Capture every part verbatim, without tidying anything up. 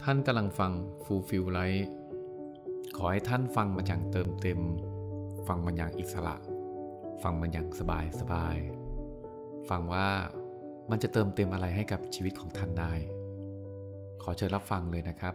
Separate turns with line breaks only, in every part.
ท่านกำลังฟัง Fulfill Life ขอให้ท่านฟังมันอย่างเติมเต็มฟังมันอย่างอิสระฟังมันอย่างสบายสบายฟังว่ามันจะเติมเต็มอะไรให้กับชีวิตของท่านได้ขอเชิญรับฟังเลยนะครับ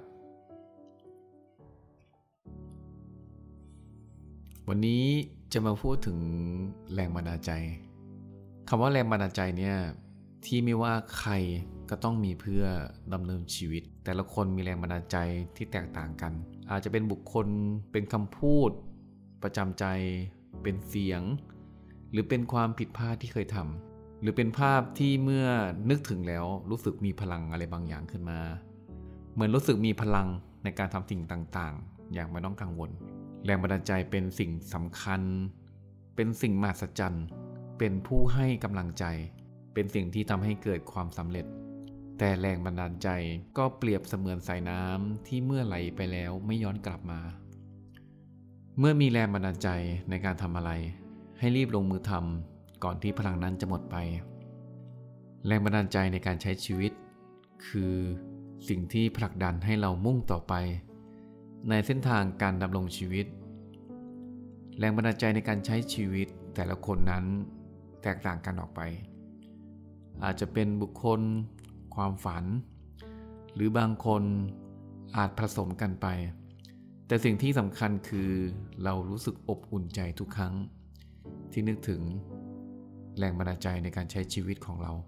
วันนี้จะมาพูดถึงแรงบันดาลใจคำว่าแรงบันดาลใจเนี่ยที่ไม่ว่าใครก็ต้องมีเพื่อดำเนินชีวิตแต่ละคนมีแรงบันดาลใจที่แตกต่างกันอาจจะเป็นบุคคลเป็นคำพูดประจำใจเป็นเสียงหรือเป็นความผิดพลาดที่เคยทำหรือเป็นภาพที่เมื่อนึกถึงแล้วรู้สึกมีพลังอะไรบางอย่างขึ้นมาเหมือนรู้สึกมีพลังในการทำสิ่งต่างๆอย่างไม่ต้องกังวลแรงบันดาลใจเป็นสิ่งสำคัญเป็นสิ่งมหัศจรรย์เป็นผู้ให้กำลังใจเป็นสิ่งที่ทำให้เกิดความสำเร็จแต่แรงบันดาลใจก็เปรียบเสมือนสายน้ำที่เมื่อไหลไปแล้วไม่ย้อนกลับมาเมื่อมีแรงบันดาลใจในการทำอะไรให้รีบลงมือทำก่อนที่พลังนั้นจะหมดไปแรงบันดาลใจในการใช้ชีวิตคือสิ่งที่ผลักดันให้เรามุ่งต่อไปในเส้นทางการดำรงชีวิตแรงบันดาลใจในการใช้ชีวิตแต่ละคนนั้นแตกต่างกันออกไปอาจจะเป็นบุคคลความฝันหรือบางคนอาจผสมกันไปแต่สิ่งที่สำคัญคือเรารู้สึกอบอุ่นใจทุกครั้งที่นึกถึงแรงบันดาลใจในการใช้ชีวิตของเรา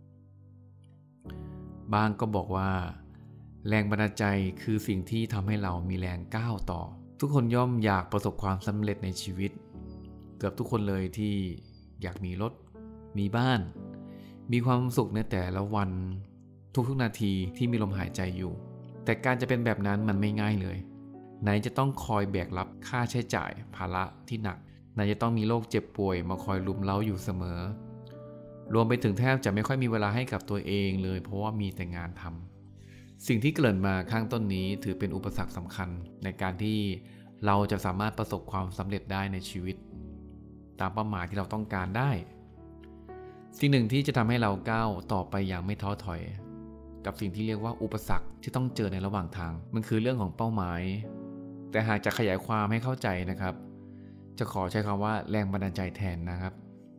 บางก็บอกว่าแรงบันดาลใจคือสิ่งที่ทำให้เรามีแรงก้าวต่อทุกคนย่อมอยากประสบความสำเร็จในชีวิตเกือบทุกคนเลยที่อยากมีรถมีบ้านมีความสุขในแต่ละวันทุกๆนาทีที่มีลมหายใจอยู่แต่การจะเป็นแบบนั้นมันไม่ง่ายเลยไหนจะต้องคอยแบกรับค่าใช้จ่ายภาระที่หนักไหนจะต้องมีโรคเจ็บป่วยมาคอยลุมเล้าอยู่เสมอรวมไปถึงแทบจะไม่ค่อยมีเวลาให้กับตัวเองเลยเพราะว่ามีแต่งานทำสิ่งที่เกริ่นมาข้างต้นนี้ถือเป็นอุปสรรคสำคัญในการที่เราจะสามารถประสบความสำเร็จได้ในชีวิตตามเป้าหมายที่เราต้องการได้สิ่งหนึ่งที่จะทำให้เราก้าวต่อไปอย่างไม่ท้อถอยกับสิ่งที่เรียกว่าอุปสรรคที่ต้องเจอในระหว่างทางมันคือเรื่องของเป้าหมายแต่หากจะขยายความให้เข้าใจนะครับจะขอใช้คำว่าแรงบันดาลใจแทนนะครับ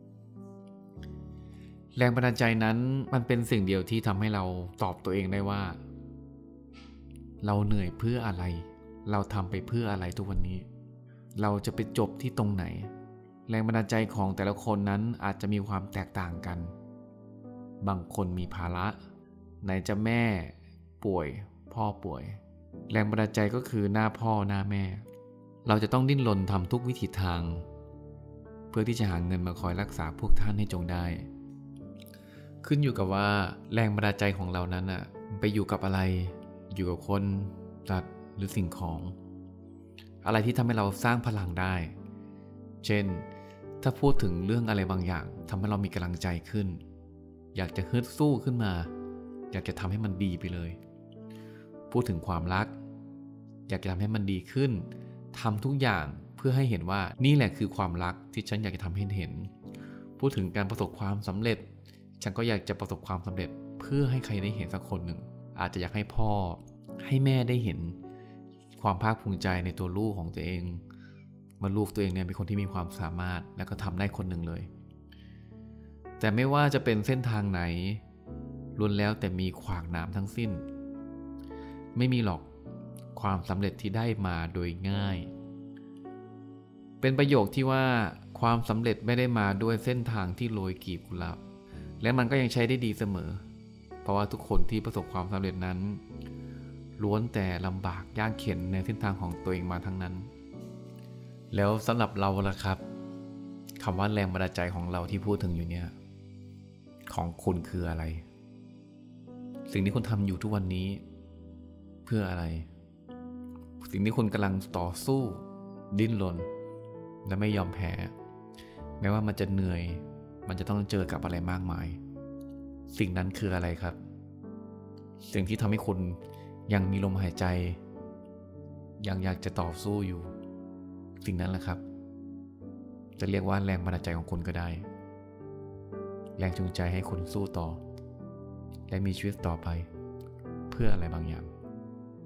แรงบันดาลใจนั้นมันเป็นสิ่งเดียวที่ทำให้เราตอบตัวเองได้ว่าเราเหนื่อยเพื่ออะไรเราทำไปเพื่ออะไรทุกวันนี้เราจะไปจบที่ตรงไหนแรงบันดาลใจของแต่ละคนนั้นอาจจะมีความแตกต่างกันบางคนมีภาระไหนจะแม่ป่วยพ่อป่วยแรงบันดาลใจก็คือหน้าพ่อหน้าแม่เราจะต้องดิ้นรนทำทุกวิถีทางเพื่อที่จะหาเงินมาคอยรักษาพวกท่านให้จงได้ขึ้นอยู่กับว่าแรงบันดาลใจของเรานั้นอะไปอยู่กับอะไรอยู่กับคนสัตว์หรือสิ่งของอะไรที่ทำให้เราสร้างพลังได้เช่นถ้าพูดถึงเรื่องอะไรบางอย่างทำให้เรามีกำลังใจขึ้นอยากจะฮึดสู้ขึ้นมาอยากจะทำให้มันดีไปเลยพูดถึงความรักอยากจะทำให้มันดีขึ้นทำทุกอย่างเพื่อให้เห็นว่านี่แหละคือความรักที่ฉันอยากจะทำให้เห็นพูดถึงการประสบความสำเร็จฉันก็อยากจะประสบความสำเร็จเพื่อให้ใครได้เห็นสักคนหนึ่งอาจจะอยากให้พ่อให้แม่ได้เห็นความภาคภูมิใจในตัวลูกของตัวเองว่าลูกตัวเองเนี่ยเป็นคนที่มีความสามารถและก็ทำได้คนหนึ่งเลยแต่ไม่ว่าจะเป็นเส้นทางไหนล้วนแล้วแต่มีขวากหนามทั้งสิ้นไม่มีหรอกความสำเร็จที่ได้มาโดยง่ายเป็นประโยคที่ว่าความสำเร็จไม่ได้มาด้วยเส้นทางที่โรยกลีบกุหลาบและมันก็ยังใช้ได้ดีเสมอเพราะว่าทุกคนที่ประสบความสำเร็จนั้นล้วนแต่ลำบากยากเข็ญในเส้นทางของตัวเองมาทั้งนั้นแล้วสำหรับเราล่ะครับคำว่าแรงบันดาลใจของเราที่พูดถึงอยู่เนี่ยของคุณคืออะไรสิ่งที่คุณทำอยู่ทุกวันนี้เพื่ออะไรสิ่งที่คุณกำลังต่อสู้ดิ้นรนและไม่ยอมแพ้แม้ว่ามันจะเหนื่อยมันจะต้องเจอกับอะไรมากมายสิ่งนั้นคืออะไรครับสิ่งที่ทำให้คุณยังมีลมหายใจยังอยากจะต่อสู้อยู่สิ่งนั้นแหละครับจะเรียกว่าแรงบันดาลใจของคุณก็ได้แรงจูงใจให้คุณสู้ต่อและมีชีวิตต่อไปเพื่ออะไรบางอย่าง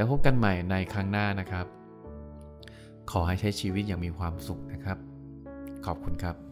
แล้วพบกันใหม่ในครั้งหน้านะครับขอให้ใช้ชีวิตอย่างมีความสุขนะครับขอบคุณครับ